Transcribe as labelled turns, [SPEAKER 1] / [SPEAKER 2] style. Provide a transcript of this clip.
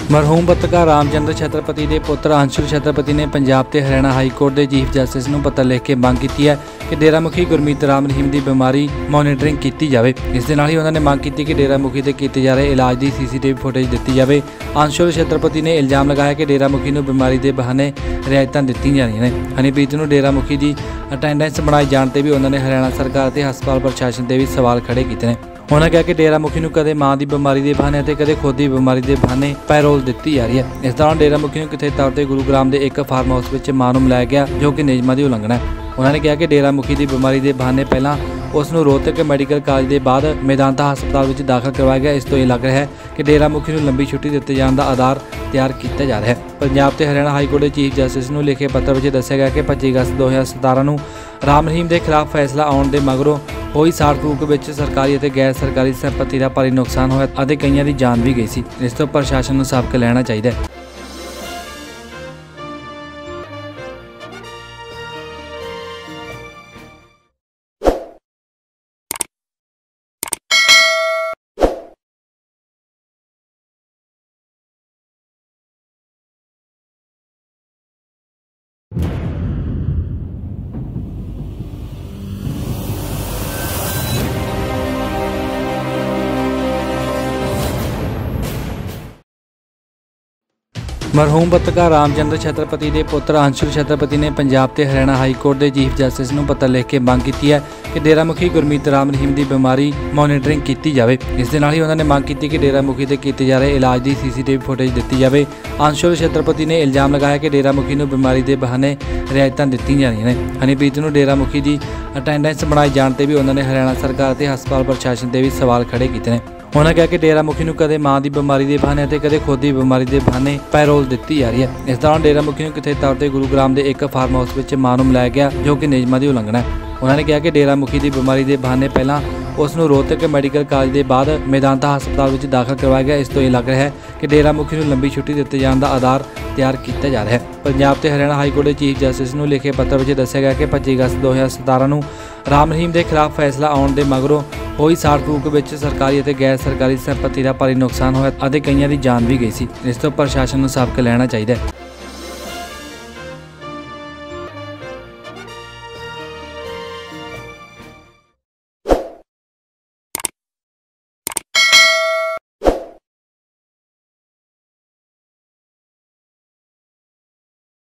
[SPEAKER 1] ਮਰਹੂਮ ਪੱਤਰਕਾਰ ਰਾਮਚੰਦਰ ਛਤਰਪਤੀ ਦੇ ਪੁੱਤਰ ਅੰਸ਼ੁਲ ਛਤਰਪਤੀ ਨੇ ਪੰਜਾਬ ਤੇ ਹਰਿਆਣਾ ਹਾਈ ਕੋਰਟ ਦੇ ਚੀਫ ਜਸਟਿਸ ਨੂੰ ਪੱਤਰ ਲਿਖ ਕੇ ਮੰਗ ਕੀਤੀ ਹੈ ਕਿ ਡੇਰਾ ਮੁਖੀ ਗੁਰਮੀਤ ਰਾਮ ਰਹੀਮ ਦੀ ਬਿਮਾਰੀ ਮੋਨੀਟਰਿੰਗ ਕੀਤੀ ਜਾਵੇ। ਇਸ ਦੇ ਨਾਲ ਹੀ ਉਹਨਾਂ ਨੇ ਮੰਗ ਕੀਤੀ ਕਿ ਡੇਰਾ ਮੁਖੀ ਤੇ ਕੀਤੇ ਜਾ ਰਹੇ ਇਲਾਜ ਦੀ ਸੀਸੀਟੀਵੀ ਫੁਟੇਜ ਦਿੱਤੀ ਜਾਵੇ। ਅੰਸ਼ੁਲ ਛਤਰਪਤੀ ਨੇ ਇਲਜ਼ਾਮ ਲਗਾਇਆ ਕਿ ਡੇਰਾ ਮੁਖੀ ਨੂੰ ਬਿਮਾਰੀ ਦੇ ਬਹਾਨੇ ਰਿਆਇਤਾਂ ਦਿੱਤੀਆਂ ਜਾ ਰਹੀਆਂ ਨੇ। ਹਨੀਪ੍ਰੀਤ ਨੂੰ ਡੇਰਾ ਮੁਖੀ ਦੀ ਅਟੈਂਡੈਂਸ ਬਣਾਏ ਜਾਣ ਤੇ ਵੀ ਉਹਨਾਂ ਨੇ ਹਰਿਆਣਾ ਸਰਕਾਰ ਤੇ ਹਸਪਤਾਲ ਪ੍ਰਸ਼ਾਸਨ ਤੇ ਵੀ ਸਵਾਲ ਖੜੇ ਕੀਤੇ ਨੇ। उन्होंने कहा कि डेरा मुखी ਨੂੰ ਕਦੇ ਮਾਂ ਦੀ ਬਿਮਾਰੀ ਦੇ ਬਹਾਨੇ ਅਤੇ ਕਦੇ ਖੁਦ ਦੀ ਬਿਮਾਰੀ ਦੇ ਬਹਾਨੇ ਪੈਰੋਲ ਦਿੱਤੀ ਜਾ ਰਹੀ ਹੈ। ਇਸ ਦੌਰਾਨ ਡੇਰਾ ਮੁਖੀ ਨੂੰ ਕਿਤੇ ਤੌਰ ਤੇ ਗੁਰੂਗ੍ਰਾਮ ਦੇ ਇੱਕ ਫਾਰਮ ਹਾਊਸ ਵਿੱਚ ਮਾਂ ਨੂੰ ਮਿਲਾਇਆ ਗਿਆ ਜੋ ਕਿ ਨਿਯਮਾਂ ਦੀ ਉਲੰਘਣਾ ਹੈ। ਉਹਨਾਂ ਨੇ ਕਿਹਾ ਕਿ ਡੇਰਾ ਮੁਖੀ ਦੀ ਬਿਮਾਰੀ ਦੇ ਬਹਾਨੇ ਪਹਿਲਾਂ ਉਸ ਨੂੰ ਰੋਹਤਕ ਮੈਡੀਕਲ ਕਾਲਜ ਦੇ ਬਾਅਦ ਮੈਦਾਂਤਾ ਹਸਪਤਾਲ ਵਿੱਚ ਦਾਖਲ ਕਰਵਾਇਆ ਗਿਆ। ਇਸ ਤੋਂ ਇਹ ਲੱਗ ਰਿਹਾ ਹੈ ਕਿ ਡੇਰਾ ਮੁਖੀ ਨੂੰ ਲੰਬੀ ਛੁੱਟੀ ਦਿੱਤੇ ਜਾਣ ਦਾ ਆਧਾਰ ਤਿਆਰ ਕੀਤਾ ਜਾ ਰਿਹਾ ਹੈ। ਪੰਜਾਬ ਤੇ ਹਰਿਆਣਾ ਹਾਈ ਕੋਰਟ ਦੇ ਚੀਫ ਜਸਟਿਸ ਨੂੰ ਲਿਖੇ ਪੱਤਰ ਵਿੱਚ ਦੱਸਿਆ ਗਿਆ ਕਿ 25 ਅਗਸਤ 2017 ਨੂੰ ਰਾਮ ਰਹੀਮ ਦੇ ਖਿਲਾਫ ਫੈਸਲਾ ਆਉਣ ਦੇ ਮਗਰੋਂ ਹੋਈ ਸਾੜ-ਫੂਕ ਵਿੱਚ ਸਰਕਾਰੀ ਅਤੇ ਗੈਰ ਸਰਕਾਰੀ ਸੰਪत्ति ਦਾ ਭਾਰੀ ਨੁਕਸਾਨ ਹੋਇਆ ਅਤੇ ਕਈਆਂ ਦੀ ਜਾਨ ਵੀ ਗਈ ਸੀ। ਇਸ ਤੋਂ ਪ੍ਰਸ਼ਾਸਨ ਨੂੰ ਸਬਕ ਲੈਣਾ ਚਾਹੀਦਾ ਹੈ। ਮਰਹੂਮ ਪੱਤਰਕਾਰ ਰਾਮਚੰਦਰ ਛਤਰਪਤੀ ਦੇ ਪੁੱਤਰ ਅੰਸ਼ੁਲ ਛਤਰਪਤੀ ਨੇ ਪੰਜਾਬ ਤੇ ਹਰਿਆਣਾ ਹਾਈ ਕੋਰਟ ਦੇ ਚੀਫ ਜਸਟਿਸ ਨੂੰ ਪੱਤਰ ਲਿਖ ਕੇ ਮੰਗ ਕੀਤੀ ਹੈ ਕਿ ਡੇਰਾ ਮੁਖੀ ਗੁਰਮੀਤ ਰਾਮ ਰਹੀਮ ਦੀ ਬਿਮਾਰੀ ਮੋਨੀਟਰਿੰਗ ਕੀਤੀ ਜਾਵੇ। ਇਸ ਦੇ ਨਾਲ ਹੀ ਉਹਨਾਂ ਨੇ ਮੰਗ ਕੀਤੀ ਕਿ ਡੇਰਾ ਮੁਖੀ ਤੇ ਕੀਤੇ ਜਾ ਰਹੇ ਇਲਾਜ ਦੀ ਸੀਸੀਟੀਵੀ ਫੁਟੇਜ ਦਿੱਤੀ ਜਾਵੇ। ਅੰਸ਼ੁਲ ਛਤਰਪਤੀ ਨੇ ਇਲਜ਼ਾਮ ਲਗਾਇਆ ਕਿ ਡੇਰਾ ਮੁਖੀ ਨੂੰ ਬਿਮਾਰੀ ਦੇ ਬਹਾਨੇ ਰਿਆਇਤਾਂ ਦਿੱਤੀਆਂ ਜਾ ਰਹੀਆਂ ਨੇ। ਹਨੀਪ੍ਰੀਤ ਨੂੰ ਡੇਰਾ ਮੁਖੀ ਦੀ ਅਟੈਂਡੈਂਸ ਬਣਾਏ ਜਾਣ ਤੇ ਵੀ ਉਹਨਾਂ ਨੇ ਹਰਿਆਣਾ ਸਰਕਾਰ ਤੇ ਹਸਪਤਾਲ ਪ੍ਰਸ਼ਾਸਨ ਤੇ ਵੀ ਸਵਾਲ ਖੜੇ ਕੀਤੇ ਨੇ। उन्होंने कहा कि डेरा मुखी ਨੂੰ ਕਦੇ ਮਾਂ ਦੀ ਬਿਮਾਰੀ ਦੇ ਬਹਾਨੇ ਅਤੇ ਕਦੇ ਖੁਦ ਦੀ ਬਿਮਾਰੀ ਦੇ ਬਹਾਨੇ ਪੈਰੋਲ ਦਿੱਤੀ ਜਾ ਰਹੀ ਹੈ। ਇਸ ਦੌਰਾਨ ਡੇਰਾ ਮੁਖੀ ਨੂੰ ਕਿਤੇ ਤੌਰ ਤੇ ਗੁਰੂਗ੍ਰਾਮ ਦੇ ਇੱਕ ਫਾਰਮ ਹਾਊਸ ਵਿੱਚ ਮਾਂ ਨੂੰ ਮਿਲਾਇਆ ਗਿਆ ਜੋ ਕਿ ਨਿਯਮਾਂ ਦੀ ਉਲੰਘਣਾ ਹੈ। ਉਹਨਾਂ ਨੇ ਕਿਹਾ ਕਿ ਡੇਰਾ ਮੁਖੀ ਦੀ ਬਿਮਾਰੀ ਦੇ ਬਹਾਨੇ ਪਹਿਲਾਂ ਉਸ ਨੂੰ ਰੋਹਤਕ ਮੈਡੀਕਲ ਕਾਲਜ ਦੇ ਬਾਅਦ ਮੈਦਾਂਤਾ ਹਸਪਤਾਲ ਵਿੱਚ ਦਾਖਲ ਕਰਵਾਇਆ ਗਿਆ। ਇਸ ਤੋਂ ਇਹ ਲੱਗ ਰਿਹਾ ਹੈ ਕਿ ਡੇਰਾ ਮੁਖੀ ਨੂੰ ਲੰਬੀ ਛੁੱਟੀ ਦਿੱਤੇ ਜਾਣ ਦਾ ਆਧਾਰ ਤਿਆਰ ਕੀਤਾ ਜਾ ਰਿਹਾ ਹੈ। ਪੰਜਾਬ ਤੇ ਹਰਿਆਣਾ ਹਾਈ ਕੋਰਟ ਦੇ ਚੀਫ ਜਸਟਿਸ ਨੂੰ ਲਿਖੇ ਪੱਤਰ ਵਿੱਚ ਦੱਸਿਆ ਗਿਆ ਕਿ 25 ਅਗਸਤ 2017 ਨੂੰ ਰਾਮ ਰਹੀਮ ਦੇ ਖਿਲਾਫ ਫੈਸਲਾ ਆਉਣ ਦੇ ਮਗਰੋਂ ਹੋਈ ਸਾੜ-ਫੂਕ ਵਿੱਚ ਸਰਕਾਰੀ ਅਤੇ ਗੈਰ ਸਰਕਾਰੀ ਸੰਪत्ति ਦਾ ਭਾਰੀ ਨੁਕਸਾਨ ਹੋਇਆ ਅਤੇ ਕਈਆਂ ਦੀ ਜਾਨ ਵੀ ਗਈ ਸੀ। ਇਸ ਤੋਂ ਪ੍ਰਸ਼ਾਸਨ ਨੂੰ ਸਬਕ ਲੈਣਾ ਚਾਹੀਦਾ ਹੈ।